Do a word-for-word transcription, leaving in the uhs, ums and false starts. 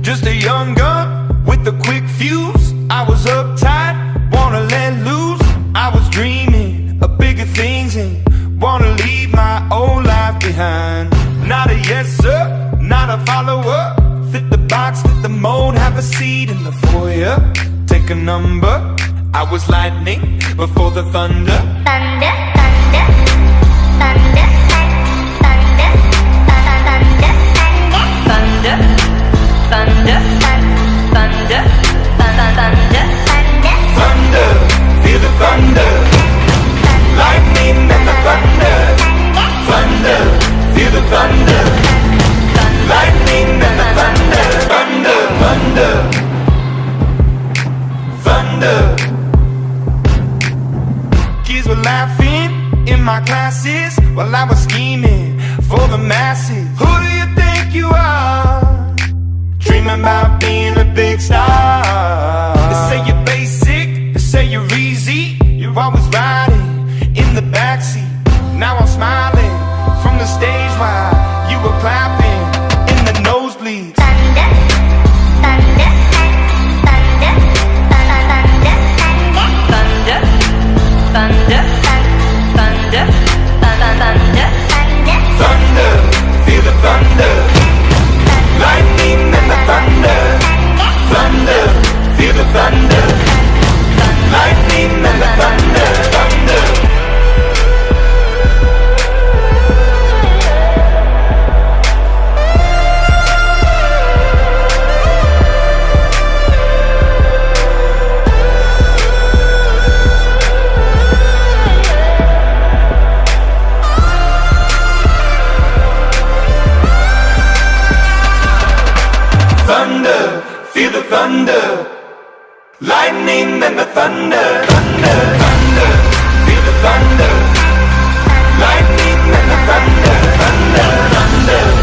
Just a young gun with a quick fuse. I was uptight, wanna let loose. I was dreaming of bigger things and wanna leave my old life behind. Not a yes sir, not a follower. Fit the box, fit the mold, have a seat in the foyer. Take a number. I was lightning before the thunder. Thunder, thunder, thunder, thunder, thunder, thunder, thunder, thunder, thunder, thunder, thunder, feel the thunder. Lightning and the thunder. Thunder, feel the thunder. Lightning and the thunder. Thunder, thunder, thunder. Kids were laughing in my classes while I was scheming for the masses. Who do you think you are? Dreaming about being a big star. They say you're basic, they say you're easy. You're always riding in the backseat. Now I'm smiling from the stage while you were clapping in the nosebleeds. thunder, thunder, thunder, thunder, thunder, thunder, thunder, thunder, thunder, feel the thunder. Lightning and the thunder. Thunder, feel the thunder. Lightning and the thunder. Thunder. Thunder, feel the thunder. Lightning and the thunder. Thunder, thunder, feel the thunder. Lightning and the thunder. Thunder, thunder.